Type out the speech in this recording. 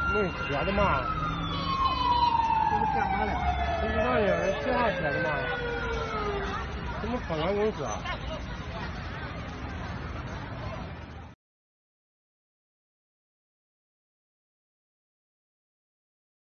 没写的嘛？ 这是干嘛的？ 不知道呀，写啥写的嘛？什么风险公司啊？